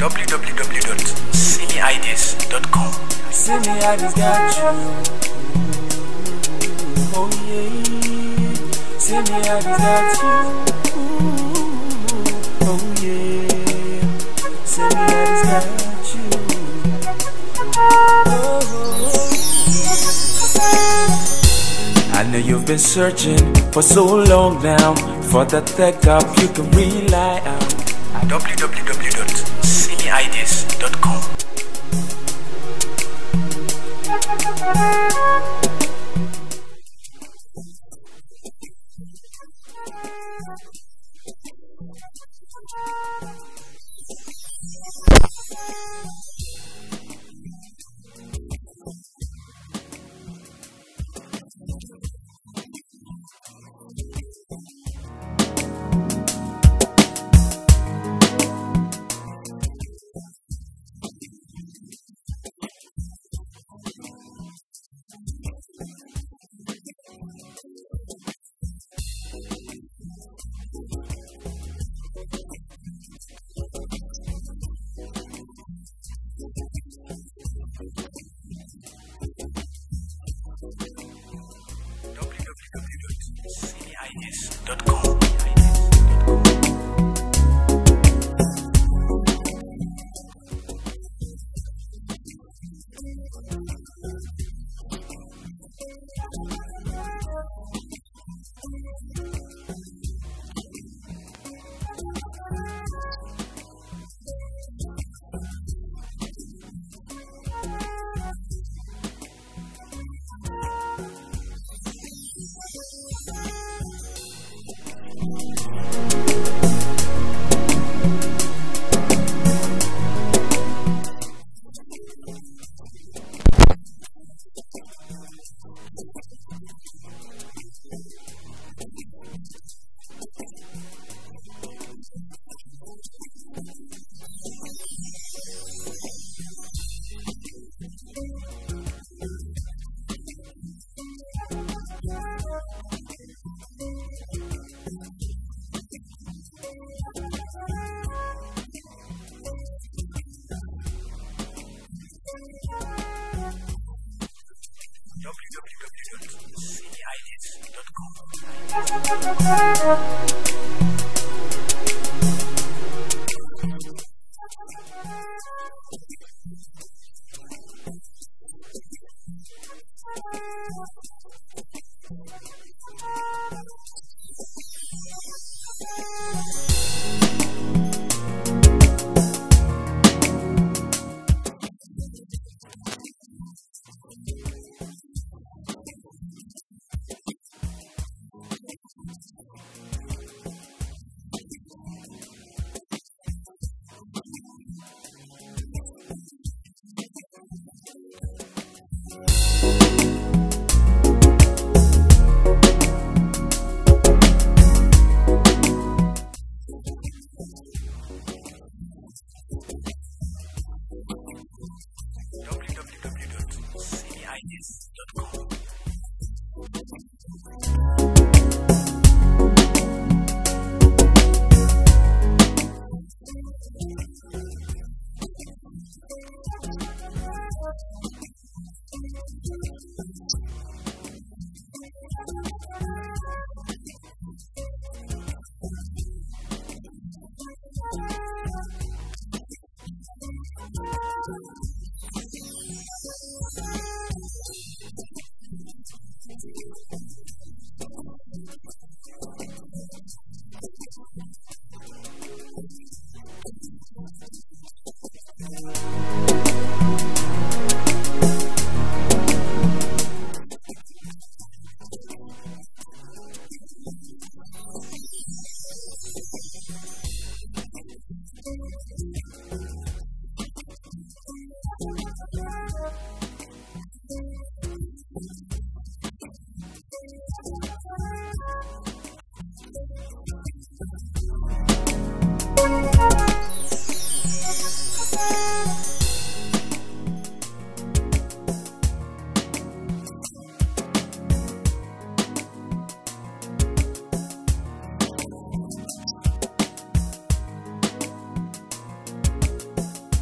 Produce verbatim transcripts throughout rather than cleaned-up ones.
w w w dot simmiides dot com. SiMMYiDEAS got you. Oh yeah. SiMMYiDEAS got you. Oh yeah. SiMMYiDEAS got you. Oh. I know you've been searching for so long now for that tech up you can rely on. w w w dot simmiides dot com.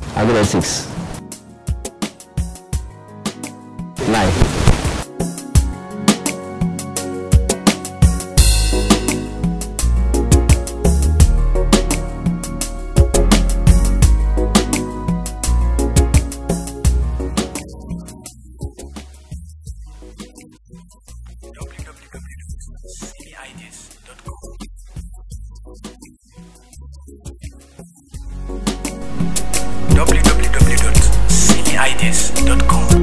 I'll give it a six. Nine. w w w dot simi ideas dot com w w w dot simi ideas dot com